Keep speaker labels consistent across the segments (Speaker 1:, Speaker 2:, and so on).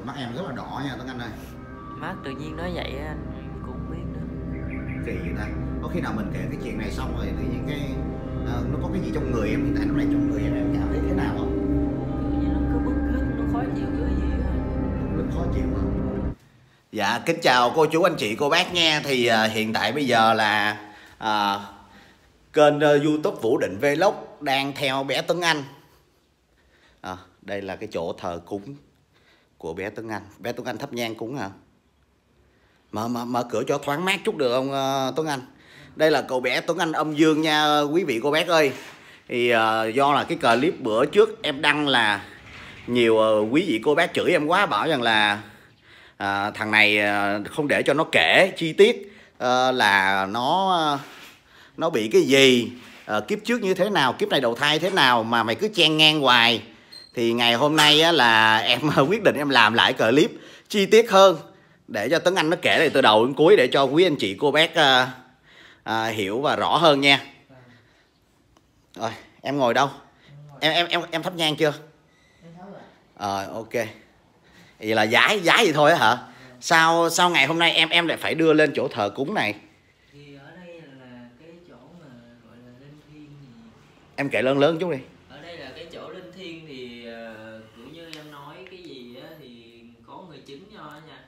Speaker 1: Mắt em rất là đỏ nha Tuấn Anh ơi.
Speaker 2: Mắt tự nhiên nói vậy anh cũng không biết nữa.
Speaker 1: Kỳ vậy ta? Có khi nào mình kể cái chuyện này xong rồi tự nhiên cái nó có cái gì trong người em hiện tại lúc này trong người em cảm thấy thế nào không?
Speaker 2: Tự nhiên nó cứ bứt rứt, nó khó chịu cái gì á.
Speaker 1: Rất khó chịu hả? Dạ kính chào cô chú anh chị cô bác nha. Thì hiện tại bây giờ là kênh YouTube Vũ Định Vlog đang theo bé Tuấn Anh. Đây là cái chỗ thờ cúng của bé Tuấn Anh. Bé Tuấn Anh thắp nhang cúng hả? Mở cửa cho thoáng mát chút được không Tuấn Anh? Đây là cậu bé Tuấn Anh âm dương nha quý vị cô bác ơi. Thì do là cái clip bữa trước em đăng là nhiều quý vị cô bác chửi em quá, bảo rằng là thằng này không để cho nó kể chi tiết là nó bị cái gì, kiếp trước như thế nào, kiếp này đầu thai thế nào mà mày cứ chen ngang hoài. Thì ngày hôm nay á, là em quyết định em làm lại clip chi tiết hơn để cho Tuấn Anh nó kể lại từ đầu đến cuối để cho quý anh chị cô bác hiểu và rõ hơn nha. Rồi em ngồi đâu? Em thắp nhang chưa? Ok. Vậy là giái vậy thôi hả? Sao ngày hôm nay em lại phải đưa lên chỗ thờ cúng này?
Speaker 2: Thì ở đây là cái chỗ mà gọi là linh thiêng thì...
Speaker 1: Em kể lớn lớn chút đi.
Speaker 2: Ở đây là cái chỗ linh thiêng thì kiểu như em nói cái gì á thì có người chứng cho nha.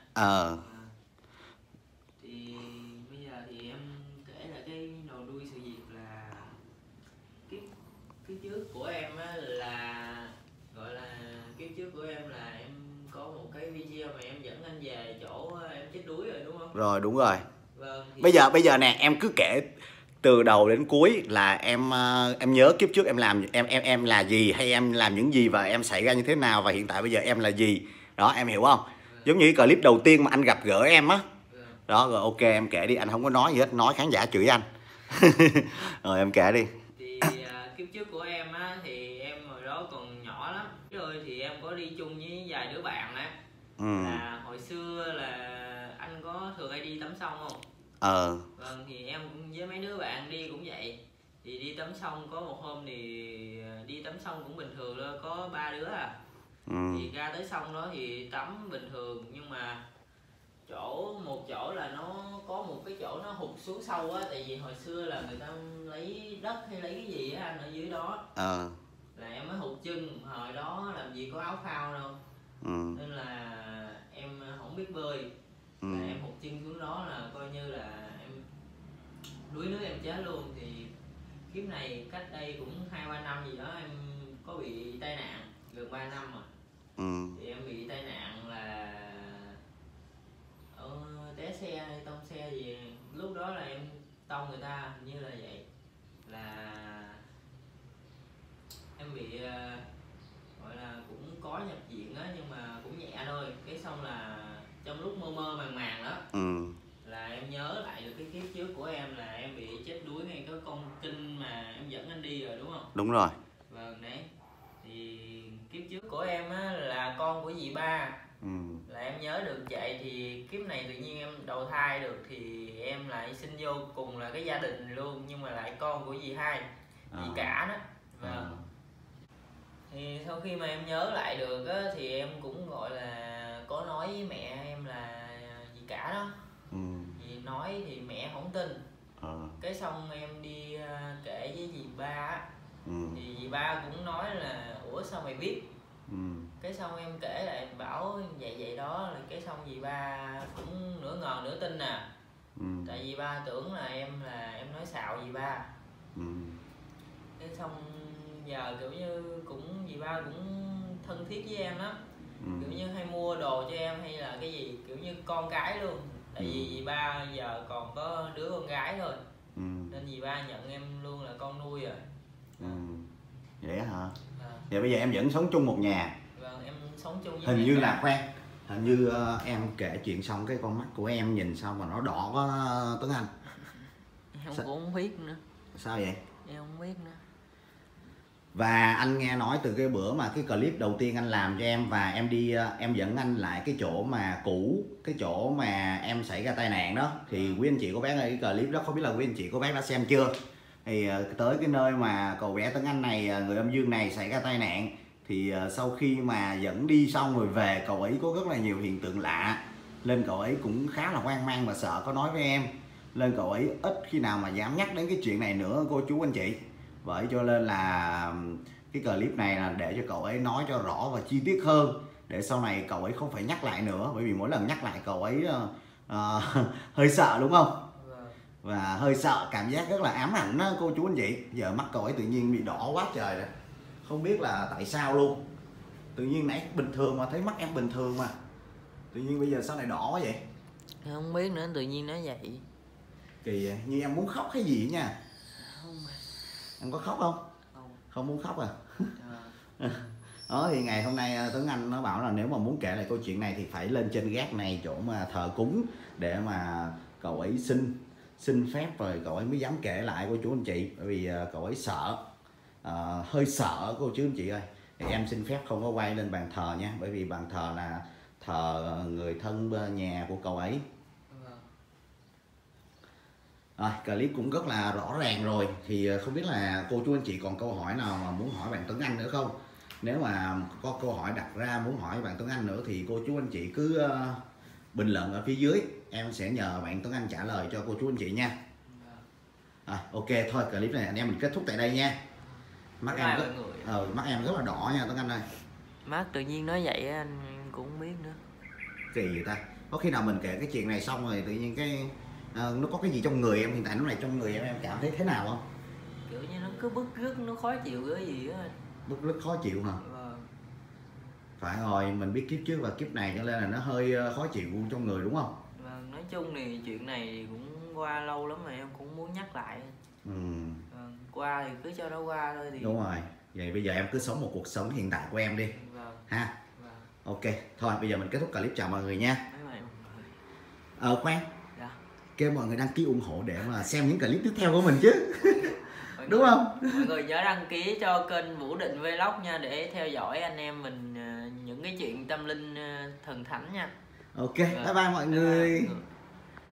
Speaker 2: Thì bây giờ thì em kể là cái đầu đuôi sự việc là kiếp trước của em á, là gọi là kiếp trước của em là em có một cái video mà em dẫn anh về chỗ em chết đuối rồi đúng không?
Speaker 1: Rồi đúng rồi.
Speaker 2: Vâng, thì...
Speaker 1: Bây giờ nè, em cứ kể từ đầu đến cuối là em nhớ kiếp trước em làm em là gì, hay em làm những gì và em xảy ra như thế nào, và hiện tại bây giờ em là gì. Đó em hiểu không? Giống như cái clip đầu tiên mà anh gặp gỡ em á. Đó rồi ok em kể đi, anh không có nói gì hết, nói khán giả chửi anh. Rồi em kể đi.
Speaker 2: Thì kiếp trước của em á thì em hồi đó còn nhỏ lắm. Rồi thì em có đi chung với vài đứa bạn á. Là hồi xưa là anh có thường hay đi tắm sông không? Vâng, thì em cũng với mấy đứa bạn đi cũng vậy. Thì đi tắm sông có một hôm thì đi tắm sông cũng bình thường thôi, có 3 đứa à. Thì ra tới sông đó thì tắm bình thường, nhưng mà một chỗ là nó có một cái chỗ nó hụt xuống sâu á, tại vì hồi xưa là người ta lấy đất hay lấy cái gì á anh ở dưới đó. Là em mới hụt chân, hồi đó làm gì có áo phao đâu. Nên là em không biết bơi. Là em hụt chân xuống đó là coi như là em đuối nước em chết luôn. Thì kiếp này cách đây cũng 2-3 năm gì đó em có bị tai nạn, gần 3 năm rồi. Thì em bị tai nạn là té xe hay tông xe gì, lúc đó là em tông người ta như là vậy. Là em bị gọi là cũng có nhập viện á, nhưng mà cũng nhẹ thôi. Cái xong là trong lúc mơ mơ màng màng đó là em nhớ lại được cái kiếp trước của em là em bị chết đuối ngay cái con kênh mà em dẫn anh đi rồi đúng không?
Speaker 1: Đúng rồi.
Speaker 2: Vâng đấy. Thì kiếp trước của em á là con của dì ba. Là em nhớ được vậy. Thì kiếp này tự nhiên em đầu thai được thì em lại sinh vô cùng là cái gia đình luôn, nhưng mà lại con của dì hai, dì cả đó. Vâng. Thì sau khi mà em nhớ lại được á, thì em cũng gọi là có nói với mẹ em là dì cả đó. Dì nói thì mẹ không tin. Cái xong em đi kể với dì ba á. Thì dì ba cũng nói là ủa sao mày biết. Cái xong em kể lại em bảo vậy đó, là cái xong dì ba cũng nửa ngờ nửa tin nè. Tại dì ba tưởng là em nói xạo dì ba. Cái xong giờ kiểu như dì ba cũng thân thiết với em lắm. Kiểu như hay mua đồ cho em hay là cái gì, kiểu như con cái luôn. Tại vì dì ba giờ còn có đứa con gái thôi. Nên dì ba nhận em luôn là con nuôi rồi.
Speaker 1: Vậy hả? Vậy bây giờ em vẫn sống chung một nhà?
Speaker 2: Vâng, em sống chung với
Speaker 1: hình như là khoan, hình như em kể chuyện xong cái con mắt của em nhìn sao mà nó đỏ quá Tuấn Anh.
Speaker 2: Em cũng không biết nữa.
Speaker 1: Sao vậy?
Speaker 2: Em không biết nữa.
Speaker 1: Và anh nghe nói từ cái bữa mà cái clip đầu tiên anh làm cho em, và em đi em dẫn anh lại cái chỗ mà cũ, cái chỗ mà em xảy ra tai nạn đó, thì quý anh chị cô bác ơi, cái clip đó không biết là quý anh chị cô bác đã xem chưa. Thì tới cái nơi mà cậu bé Tuấn Anh này, người âm dương này xảy ra tai nạn, Thì sau khi mà dẫn đi xong rồi về, cậu ấy có rất là nhiều hiện tượng lạ, nên cậu ấy cũng khá là hoang mang và sợ có nói với em, nên cậu ấy ít khi nào mà dám nhắc đến cái chuyện này nữa cô chú anh chị. Vậy cho nên là cái clip này là để cho cậu ấy nói cho rõ và chi tiết hơn, để sau này cậu ấy không phải nhắc lại nữa, bởi vì mỗi lần nhắc lại cậu ấy hơi sợ đúng không? Và hơi sợ, cảm giác rất là ám ảnh đó cô chú anh chị. Giờ mắt cậu ấy tự nhiên bị đỏ quá trời rồi, không biết là tại sao luôn. Tự nhiên nãy bình thường mà thấy mắt em bình thường mà, tự nhiên bây giờ sao lại đỏ quá vậy?
Speaker 2: Không biết nữa, tự nhiên nó vậy.
Speaker 1: Kỳ vậy, như em muốn khóc hay gì nha.
Speaker 2: Không.
Speaker 1: Em có khóc không? Không muốn khóc à? Đó thì ngày hôm nay Tuấn Anh nó bảo là nếu mà muốn kể lại câu chuyện này thì phải lên trên gác này, chỗ mà thờ cúng, để mà cậu ấy xin phép rồi cậu ấy mới dám kể lại cô chú anh chị. Bởi vì cậu ấy sợ, hơi sợ cô chú anh chị ơi. Thì em xin phép không có quay lên bàn thờ nha, bởi vì bàn thờ là thờ người thân nhà của cậu ấy. Rồi, clip cũng rất là rõ ràng rồi. Thì không biết là cô chú anh chị còn câu hỏi nào mà muốn hỏi bạn Tuấn Anh nữa không? Nếu mà có câu hỏi đặt ra muốn hỏi bạn Tuấn Anh nữa thì cô chú anh chị cứ bình luận ở phía dưới, em sẽ nhờ bạn Tuấn Anh trả lời cho cô chú anh chị nha. Ok, thôi clip này anh em mình kết thúc tại đây nha. Mắt em rất là đỏ nha Tuấn Anh ơi.
Speaker 2: Mắt tự nhiên nói vậy anh cũng không biết nữa.
Speaker 1: Kỳ vậy ta? Có khi nào mình kể cái chuyện này xong rồi tự nhiên cái nó có cái gì trong người em, hiện tại lúc này trong người em cảm thấy thế nào không?
Speaker 2: Kiểu như nó cứ bứt rứt, nó khó chịu cái gì á.
Speaker 1: Bứt rứt khó chịu hả? Phải rồi, mình biết kiếp trước và kiếp này cho nên là nó hơi khó chịu trong người đúng không?
Speaker 2: Vâng, nói chung thì chuyện này thì cũng qua lâu lắm mà em cũng muốn nhắc lại. Qua thì cứ cho nó qua thôi thì...
Speaker 1: Đúng rồi, vậy bây giờ em cứ sống một cuộc sống hiện tại của em đi. Ha. Ok, thôi bây giờ mình kết thúc clip, chào mọi người nha. Khoan, kêu mọi người đăng ký ủng hộ để mà xem những clip tiếp theo của mình chứ. Đúng không?
Speaker 2: Mọi người nhớ đăng ký cho kênh Vũ Định Vlog nha, để theo dõi anh em mình những cái chuyện tâm linh thần thánh nha.
Speaker 1: Ok, bye bye mọi người.